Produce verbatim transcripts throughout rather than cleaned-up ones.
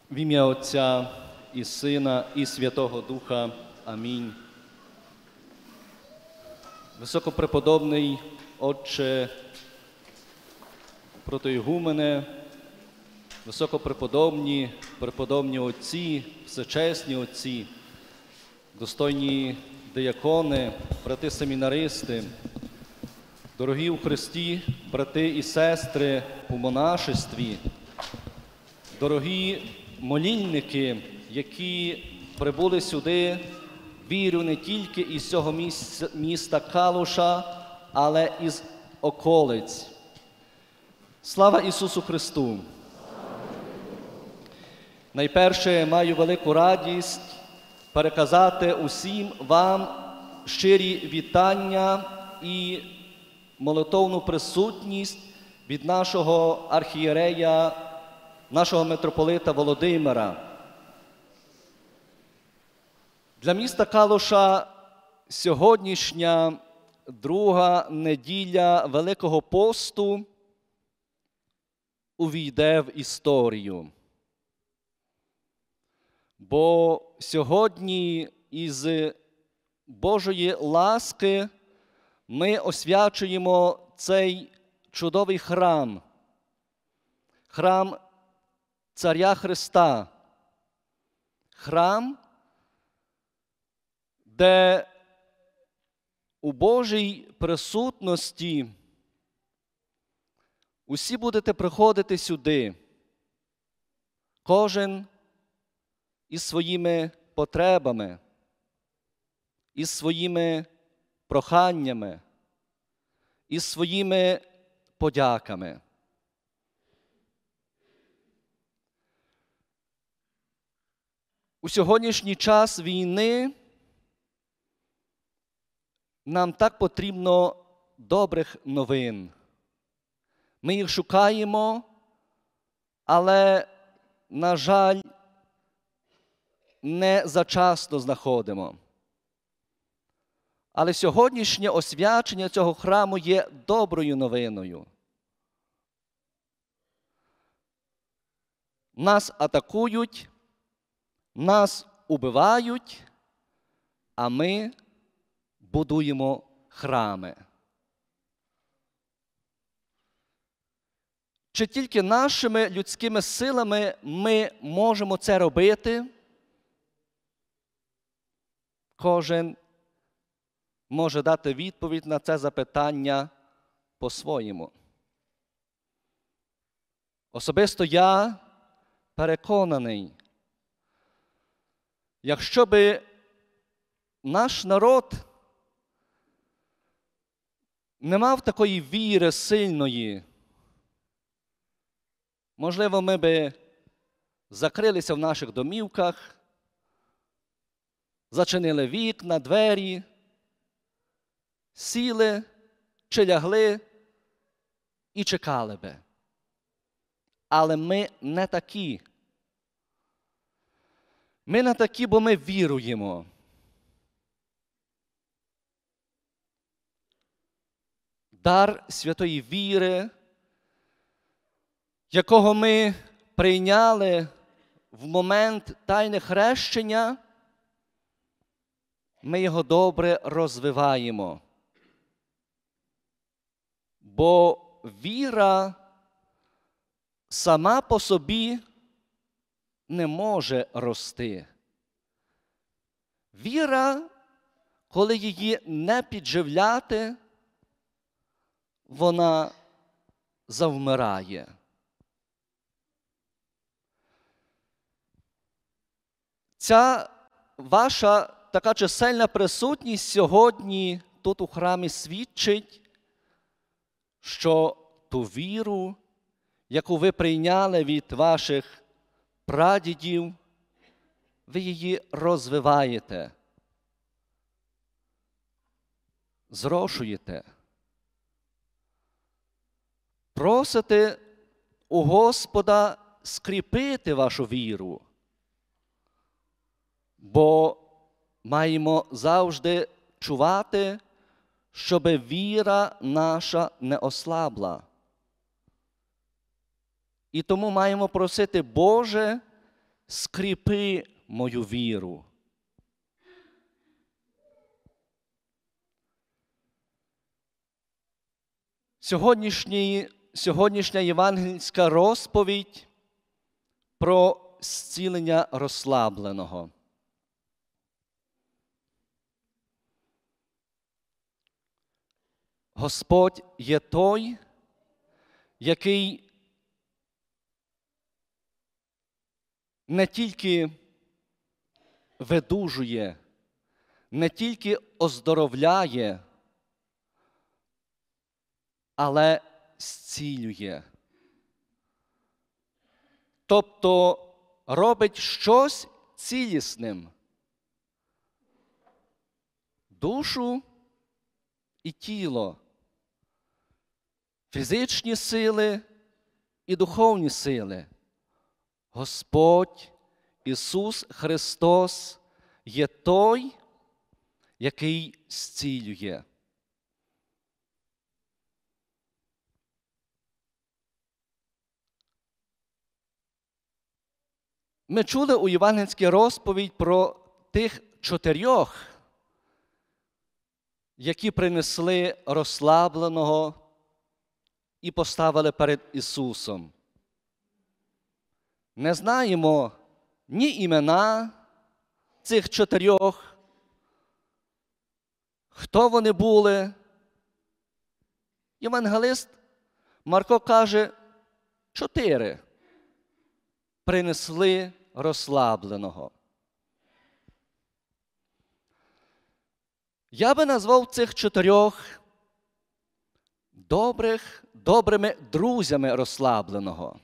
В ім'я Отця і Сина, і Святого Духа. Амінь. Високопреподобний Отче протоігумене, високопреподобні, преподобні отці, всечесні отці, достойні диякони, брати-семінаристи, дорогі у Христі, брати і сестри у монашестві, дорогі молільники, які прибули сюди, вірю, не тільки із цього місця, міста Калуша, але із околиць. Слава Ісусу Христу! Найперше маю велику радість переказати усім вам щирі вітання і молитовну присутність від нашого архієрея, нашого митрополита Володимира. Для міста Калуша сьогоднішня друга неділя Великого посту увійде в історію. Бо сьогодні із Божої ласки ми освячуємо цей чудовий храм, храм Царя Христа, храм, де у Божій присутності усі будете приходити сюди, кожен із своїми потребами, із своїми проханнями, із своїми подяками. У сьогоднішній час війни нам так потрібно добрих новин. Ми їх шукаємо, але, на жаль, не зачасно знаходимо. Але сьогоднішнє освячення цього храму є доброю новиною. Нас атакують, нас убивають, а ми будуємо храми. Чи тільки нашими людськими силами ми можемо це робити? Кожен може дати відповідь на це запитання по-своєму. Особисто я переконаний, якщо би наш народ не мав такої віри сильної, можливо, ми би закрилися в наших домівках, зачинили вікна, двері, сіли чи лягли і чекали би. Але ми не такі. Ми не такі, бо ми віруємо. Дар святої віри, якого ми прийняли в момент тайне хрещення, ми його добре розвиваємо. Бо віра сама по собі не може рости. Віра, коли її не підживляти, вона завмирає. Ця ваша така чисельна присутність сьогодні тут у храмі свідчить, що ту віру, яку ви прийняли від ваших прадідів, ви її розвиваєте, зрошуєте. Просите у Господа скріпити вашу віру, бо маємо завжди чувати, щоб віра наша не ослабла. І тому маємо просити, Боже, скріпи мою віру. Сьогоднішній, сьогоднішня євангельська розповідь про зцілення розслабленого. Господь є той, який не тільки видужує, не тільки оздоровляє, але зцілює. Тобто робить щось цілісним. Душу і тіло, фізичні сили і духовні сили. Господь Ісус Христос є той, який зцілює. Ми чули у євангельській розповідь про тих чотирьох, які принесли розслабленого і поставили перед Ісусом. Не знаємо ні імена цих чотирьох, хто вони були. Євангелист Марко каже, чотири принесли розслабленого. Я би назвав цих чотирьох добрих, добрими друзями розслабленого.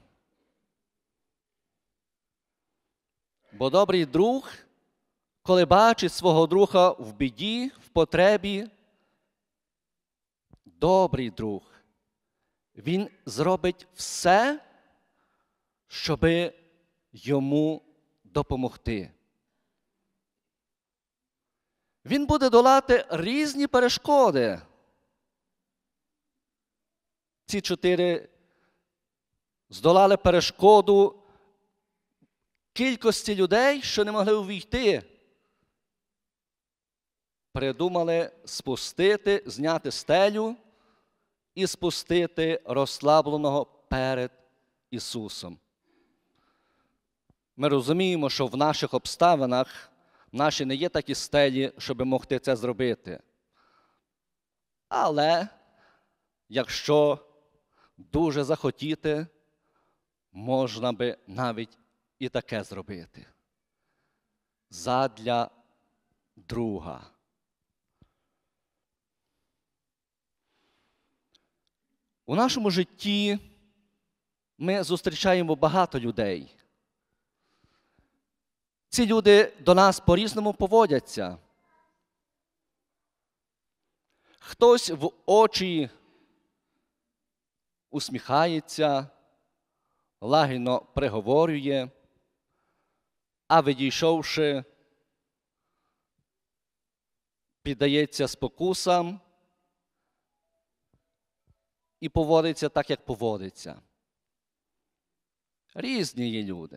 Бо добрий друг, коли бачить свого друга в біді, в потребі, добрий друг, він зробить все, щоби йому допомогти. Він буде долати різні перешкоди. Ці чотири здолали перешкоду кількості людей, що не могли увійти. Придумали спустити, зняти стелю і спустити розслабленого перед Ісусом. Ми розуміємо, що в наших обставинах наші не є такі стелі, щоб могти це зробити. Але, якщо дуже захотіти, можна би навіть і таке зробити. Задля друга. У нашому житті ми зустрічаємо багато людей. Ці люди до нас по-різному поводяться. Хтось в очі усміхається, лагідно приговорює, а відійшовши, піддається спокусам і поводиться так, як поводиться. Різні є люди.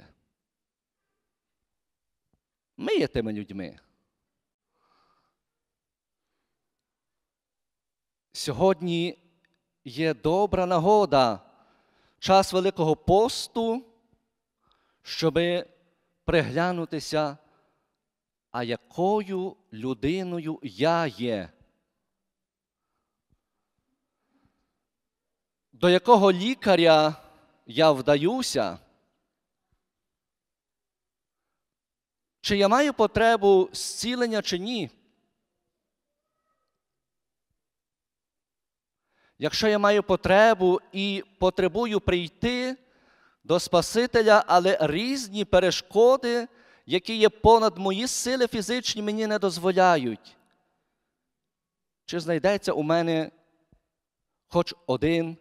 Ми є тими людьми. Сьогодні є добра нагода, час Великого посту, щоби приглянутися, а якою людиною я є. До якого лікаря я вдаюся? Чи я маю потребу зцілення, чи ні? Якщо я маю потребу і потребую прийти до Спасителя, але різні перешкоди, які є понад мої сили фізичні, мені не дозволяють, чи знайдеться у мене хоч один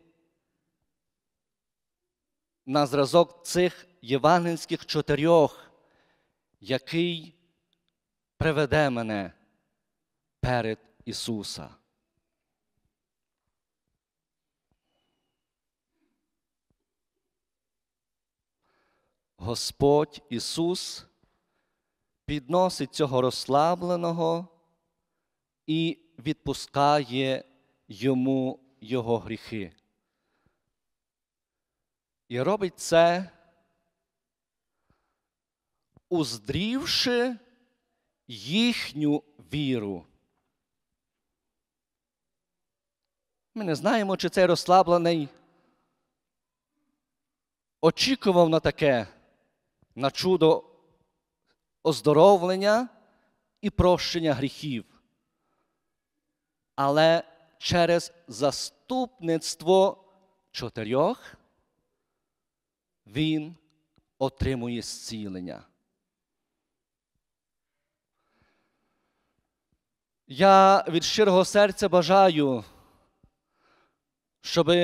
на зразок цих євангельських чотирьох, який приведе мене перед Ісуса? Господь Ісус підносить цього розслабленого і відпускає йому його гріхи. І робить це, уздрівши їхню віру. Ми не знаємо, чи цей розслаблений очікував на таке, на чудо оздоровлення і прощення гріхів. Але через заступництво чотирьох він отримує зцілення. Я від щирого серця бажаю, щоб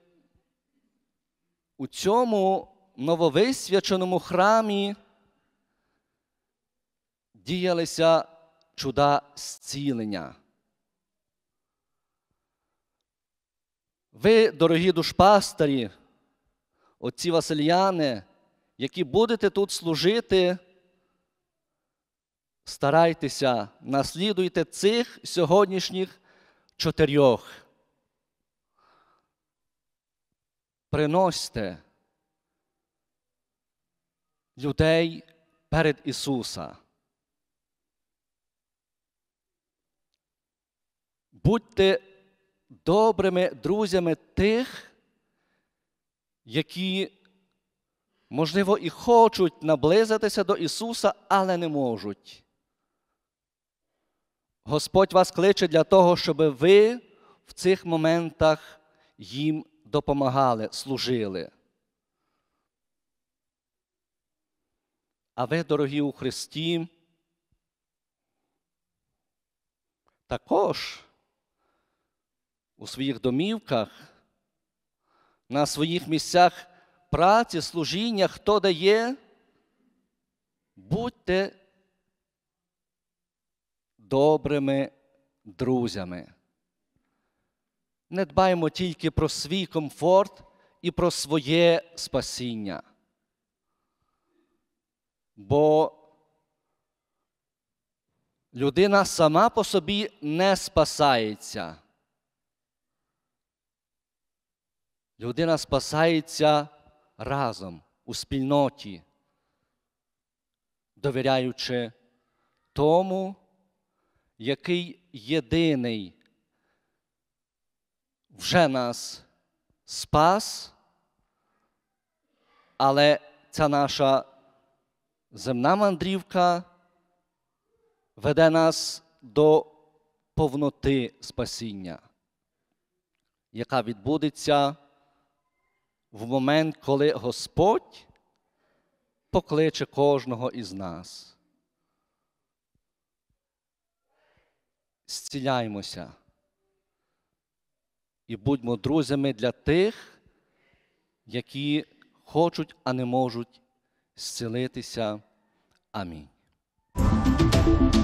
у цьому нововисвяченому храмі діялися чуда зцілення. Ви, дорогі душпастирі, отці Васильяни, які будете тут служити, старайтеся, наслідуйте цих сьогоднішніх чотирьох. Приносьте людей перед Ісуса. Будьте добрими друзями тих, які, можливо, і хочуть наблизитися до Ісуса, але не можуть. Господь вас кличе для того, щоб ви в цих моментах їм допомагали, служили. А ви, дорогі у Христі, також у своїх домівках, на своїх місцях праці, служіння, хто дає, будьте добрими друзями. Не дбаймо тільки про свій комфорт і про своє спасіння. Бо людина сама по собі не спасається. Людина спасається разом, у спільноті, довіряючи тому, який єдиний вже нас спас, але ця наша земна мандрівка веде нас до повноти спасіння, яка відбудеться в момент, коли Господь покличе кожного із нас. Зціляймося і будьмо друзями для тих, які хочуть, а не можуть зцілитися. Амінь.